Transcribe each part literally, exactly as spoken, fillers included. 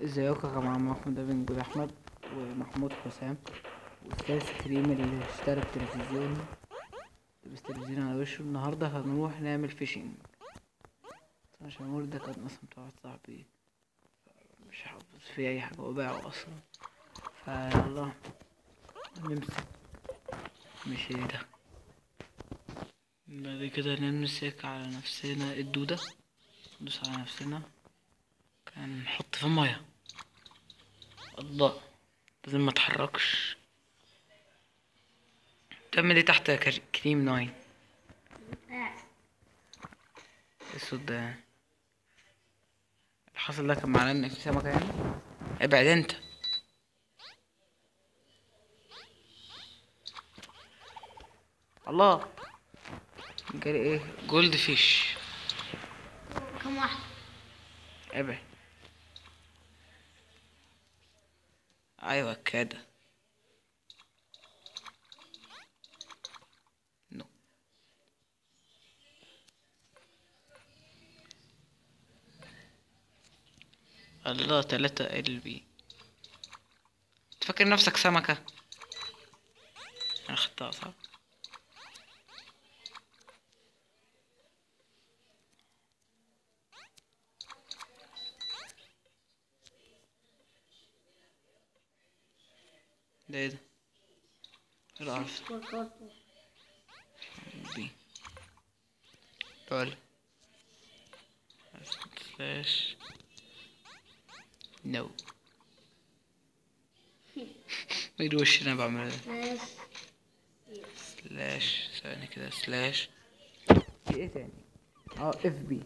ازيكم يا جماعة؟ معكم ده بنجود أحمد ومحمود حسام وأستاذ كريم اللي اشترى التلفزيون لبس تلفزيون على وشه. النهاردة هنروح نعمل فيشنج عشان الورد ده كان أصلا بتاع واحد صاحبي، مش حافظ فيه أي حاجة وباعه أصلا. فيلا نمسك، مش ده بعد كده نمسك على نفسنا الدودة، ندوس على نفسنا، كان نحط في المية. الله، لازم ما تحركش. تعمل ايه تحت يا كر- كريم ناين؟ الصوت ده يعني الحصل ده كان معناه ان في سمكة يعني. ابعد انت. الله، جالي ايه؟ جولد فيش. كم واحد؟ ابعد. ايوه كده. نو. الله، تلاتة قلبي. تفكر نفسك سمكة؟ انا خدتها صح. ده ايه ده؟ ايه القرف دي؟ تعال. سلاش نو. مين وش انا بعمل ده؟ سلاش ثاني كده سلاش. في ايه تاني؟ اه اف بي.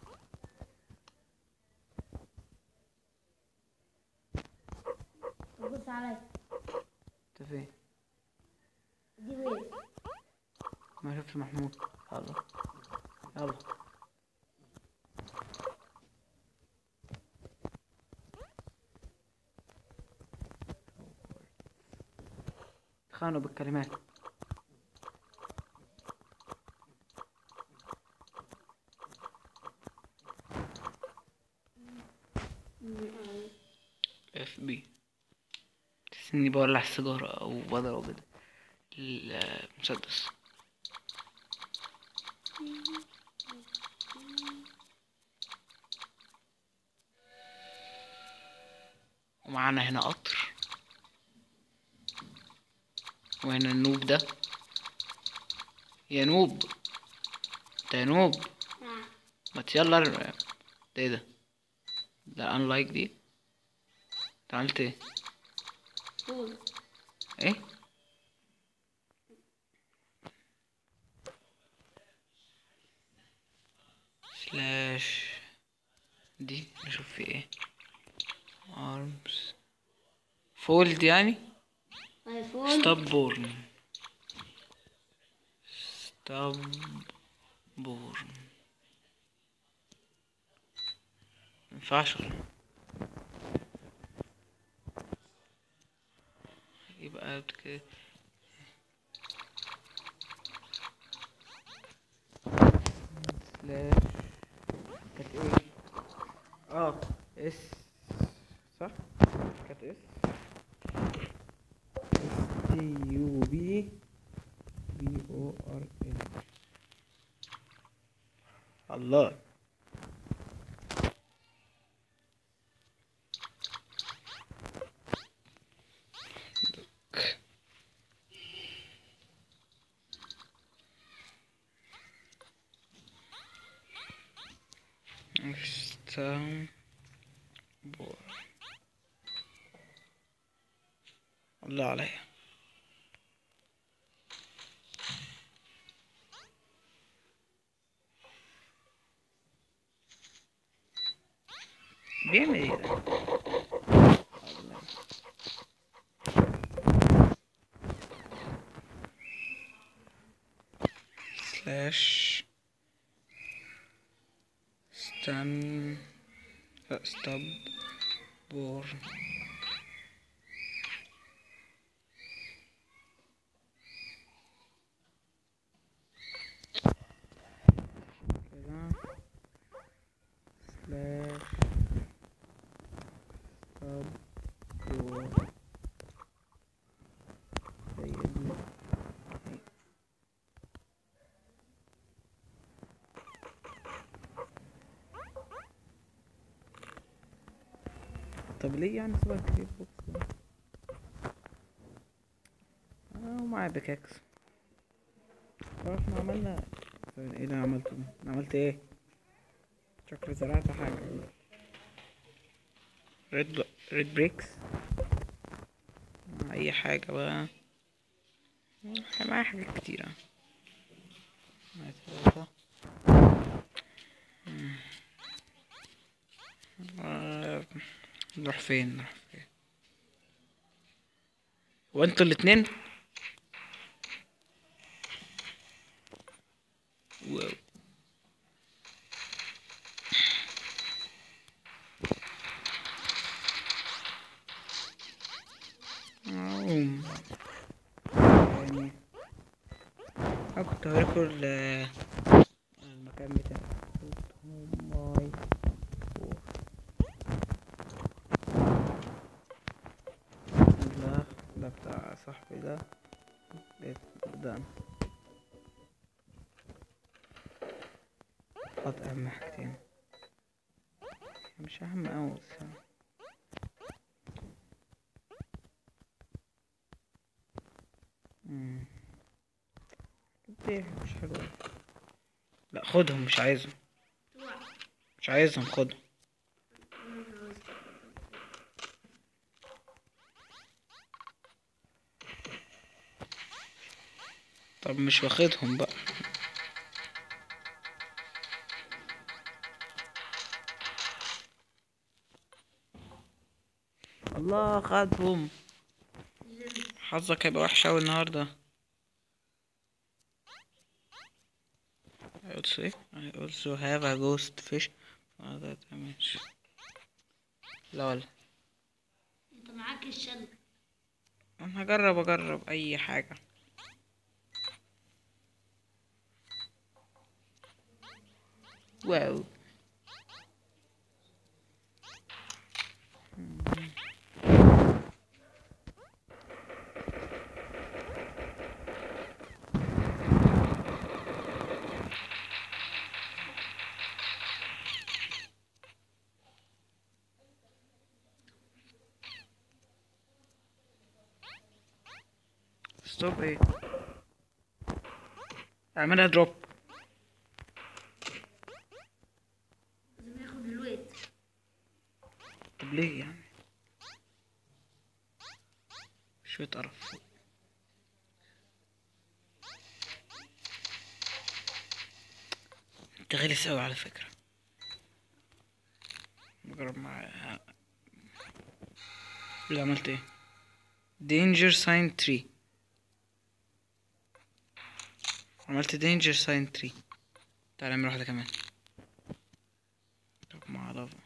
بص عليا انت فين؟ دي وين؟ ما شفتش محمود. يلا يلا. خانوا بالكلمات. اف بي. تحس اني بولع السيجارة او بضرب المسدس. ومعانا هنا قطر، وهنا النوب ده. يا نوب، انت يا نوب. ما يلا. ده ايه ده؟ ده انلايك دي. انت عملت ايه؟ قول. ايه؟ سلاش دي نشوف في ايه. ارمز فولد يعني. ايفون. ستوب بورن. ستوب بورن. مينفعش. يبقى كده. سلاش كانت ايه؟ اه اس صح. كانت اس تي يو بي بي او ار ان. الله. استنبور. الله عليا. بيعمل ايه ده؟ سلاش ستان ستوب بورن. كده سلاش دور سيدنا. طب ليه يعني سيبها كريب بوكس ده؟ اه ومعايا بيكاكس. احنا عملنا ايه اللي أنا عملته ده؟ انا عملت ايه؟ شكلي زرعت حاجة. ريد ريد بريكس، اي حاجة بقى. معايا حاجات كتيرة. معايا ثلاثة. آه، نروح فين نروح فين وانتوا الاتنين؟ واو. عوم. يعني انا كنت هوريكوا ال- المكان بتاعي. ماي ده ده بتاع صاحبي ده. ده حط اهم حاجتين، مش اهم اوي بس يعني. مم. دي مش حلوة. لا خدهم، مش عايزهم مش عايزهم خدهم. طب مش واخدهم بقى. الله خدهم. حظك هيبقى وحش اوي النهارده. I also I also have a ghost fish. هذا damage. لا ولا انت معاك الشل. انا هجرب اجرب اي حاجة. واو. ستوب ايه؟ اعملها دروب. لازم ياخد الويت. طب ليه يعني؟ شوية قرف. انت غلس اوي على فكرة. نجرب مع اللي عملت ايه. danger sign three. عملت danger sign three. تعالى نعمل واحدة كمان. طب مع لافا.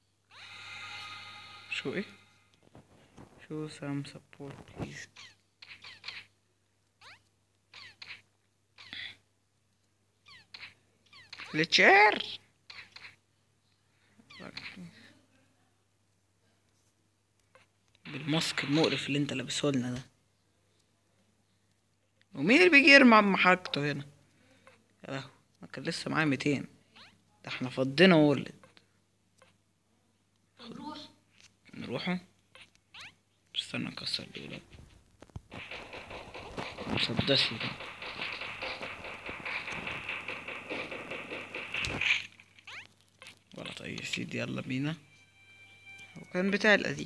شو ايه؟ شو some support please. لتشير. بالماسك المقرف اللي انت لابسه لنا ده. ومين اللي بيجي يرمي عم حركته هنا؟ يا لهوي، ما كان لسه معايا ميتين. ده احنا فضينا وولد. طب روح. نروحوا. استنى نكسر دول. مسدسي ده. ولا طيب يا سيدي يلا بينا. وكان بتاع القديم.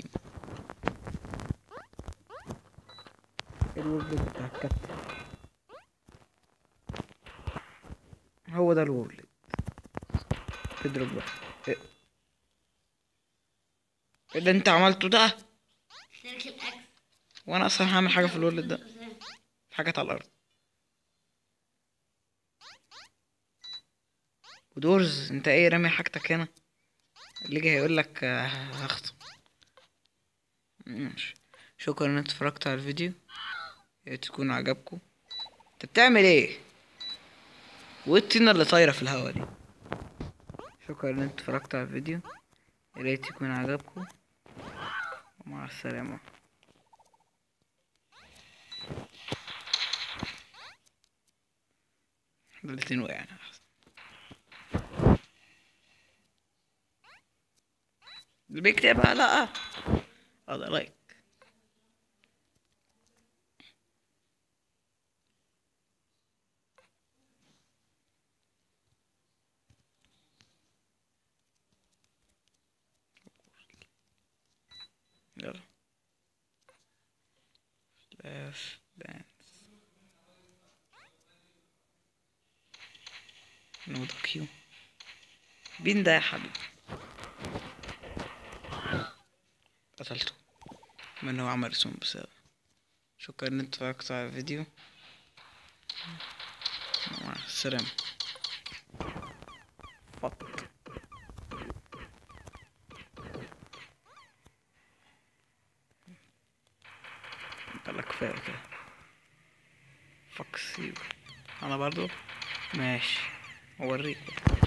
الورد بتاع الكابتن. هو ده الورد. اضرب واحد. ايه إيه اللي انت عملته ده؟ اشترك الاكس. وانا اصلا هعمل حاجة في الورد ده. في حاجات على الارض. ودورز انت ايه رامي حاجتك هنا؟ اللي جاي هيقولك آه، هخطب. ماشي. شكرا ان انت اتفرجت على الفيديو. يا ريت تكون عجبكم. انت بتعمل ايه؟ وايه الطينة اللي طايرة في الهوا دي؟ شكرا ان انت اتفرجت على الفيديو. يا ريت يكون عجبكم. مع السلامة. الاتنين وقعنا. اللي بيكتبها لأ هذا لايك. يلا فلاش دانس نو كيو. مين ده يا حبيبي؟ قتلته من هو عمل رسوم بسبب. شكرا ان انت اتفرجت على الفيديو. مع السلامة. فط يلا كفاية كده. فاكس يو. انا برضو ماشي اوريك.